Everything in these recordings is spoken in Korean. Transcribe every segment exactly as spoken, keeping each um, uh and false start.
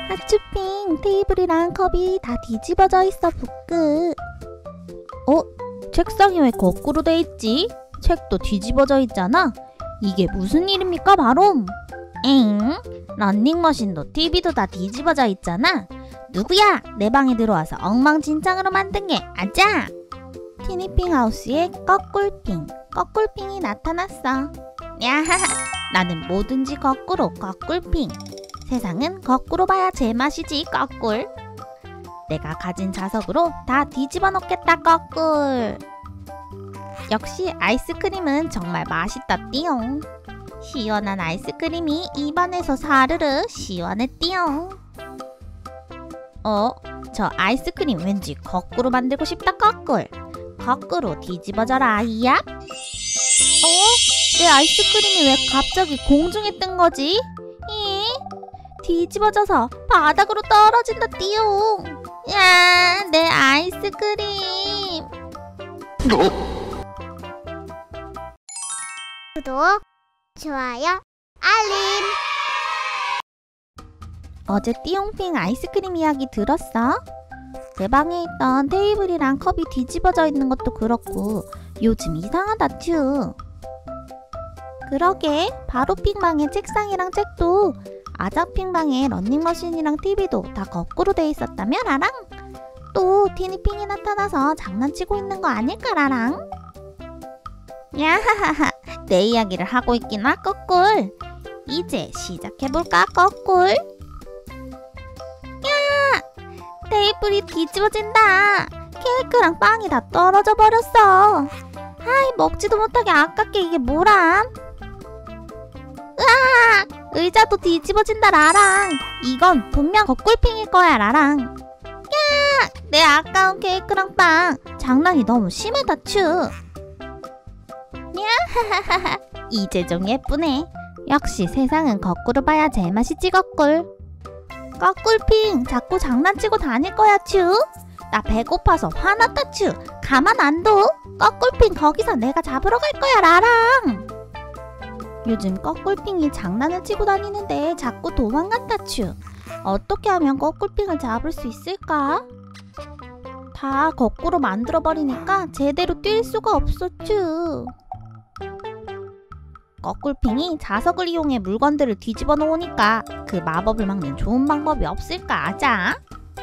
하츄핑, 테이블이랑 컵이 다 뒤집어져 있어, 부끄. 어? 책상이 왜 거꾸로 돼 있지? 책도 뒤집어져 있잖아? 이게 무슨 일입니까, 바로? 엥? 런닝머신도 티비도 다 뒤집어져 있잖아? 누구야? 내 방에 들어와서 엉망진창으로 만든 게 아자! 티니핑 하우스에 거꿀핑, 거꿀핑이 나타났어. 야하하, 나는 뭐든지 거꾸로 거꿀핑. 세상은 거꾸로 봐야 제맛이지, 거꿀. 내가 가진 자석으로 다 뒤집어 놓겠다, 거꿀. 역시 아이스크림은 정말 맛있다, 띠용. 시원한 아이스크림이 입안에서 사르르 시원했띠용. 어? 저 아이스크림 왠지 거꾸로 만들고 싶다, 거꿀. 거꾸로 뒤집어져라, 이야. 어? 내 아이스크림이 왜 갑자기 공중에 뜬 거지? 이? 뒤집어져서 바닥으로 떨어진다, 띠용. 야, 내 아이스크림. 구독, 좋아요, 알림. 어제 띠용핑 아이스크림 이야기 들었어? 내 방에 있던 테이블이랑 컵이 뒤집어져 있는 것도 그렇고 요즘 이상하다, 츄. 그러게, 바로핑 방의 책상이랑 책도, 아자핑 방의 런닝머신이랑 티비도 다 거꾸로 돼 있었다며, 라랑? 또 티니핑이 나타나서 장난치고 있는 거 아닐까, 라랑? 야하하하, 내 이야기를 하고 있기나, 거꿀. 이제 시작해볼까, 거꿀? 야! 테이블이 뒤집어진다. 케이크랑 빵이 다 떨어져 버렸어. 아이, 먹지도 못하게 아깝게. 이게 뭐람? 으아! 의자도 뒤집어진다, 라랑. 이건 분명 거꿀핑일 거야, 라랑. 야! 내 아까운 케이크랑 빵. 장난이 너무 심하다, 츄. 야하하하, 이제 좀 예쁘네. 역시 세상은 거꾸로 봐야 제맛이지, 거꿀. 거꿀핑, 자꾸 장난치고 다닐 거야, 츄. 나 배고파서 화났다, 츄. 가만 안 둬. 거꿀핑 거기서 내가 잡으러 갈 거야, 라랑. 요즘 거꿀핑이 장난을 치고 다니는데 자꾸 도망간다, 츄. 어떻게 하면 거꿀핑을 잡을 수 있을까? 다 거꾸로 만들어버리니까 제대로 뛸 수가 없어, 츄. 거꿀핑이 자석을 이용해 물건들을 뒤집어 놓으니까 그 마법을 막는 좋은 방법이 없을까, 아자?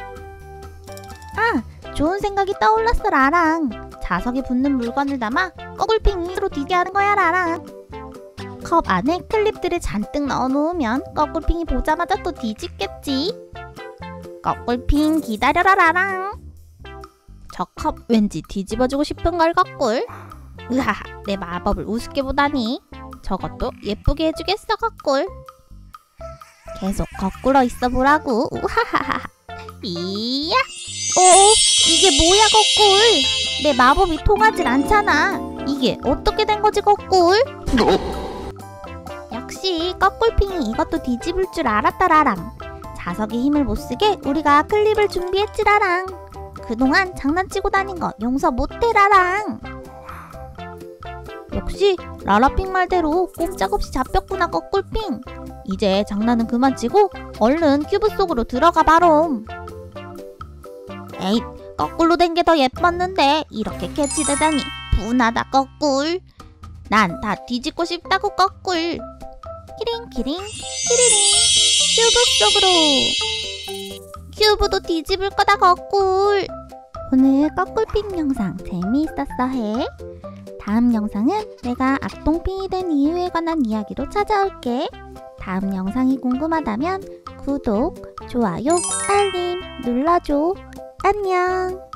아! 좋은 생각이 떠올랐어, 라랑. 자석에 붙는 물건을 담아 거꿀핑이로 뒤게 하는 거야, 라랑. 컵 안에 클립들을 잔뜩 넣어놓으면 거꿀핑이 보자마자 또 뒤집겠지. 거꿀핑 기다려라, 라랑. 저 컵 왠지 뒤집어주고 싶은걸, 거꿀. 으하하, 내 마법을 우습게 보다니. 저것도 예쁘게 해주겠어, 거꿀. 계속 거꾸로 있어 보라고. 우하하하. 이야. 어? 이게 뭐야, 거꿀? 내 마법이 통하질 않잖아. 이게 어떻게 된 거지, 거꿀? 역시 거꿀핑이 이것도 뒤집을 줄 알았다라랑. 자석에 힘을 못쓰게 우리가 클립을 준비했지라랑. 그동안 장난치고 다닌 거 용서 못해라랑. 역시 라라핑 말대로 꼼짝없이 잡혔구나, 거꿀핑. 이제 장난은 그만 치고 얼른 큐브 속으로 들어가 바롬. 에잇, 거꾸로 된 게 더 예뻤는데 이렇게 캐치되다니 분하다, 거꿀. 난 다 뒤집고 싶다고, 거꿀. 키링키링 키리링. 큐브 속으로. 큐브도 뒤집을 거다, 거꿀. 오늘 거꿀핑 영상 재미있었어 해? 다음 영상은 내가 악동핑이 된 이유에 관한 이야기로 찾아올게. 다음 영상이 궁금하다면 구독, 좋아요, 알림 눌러줘. 안녕.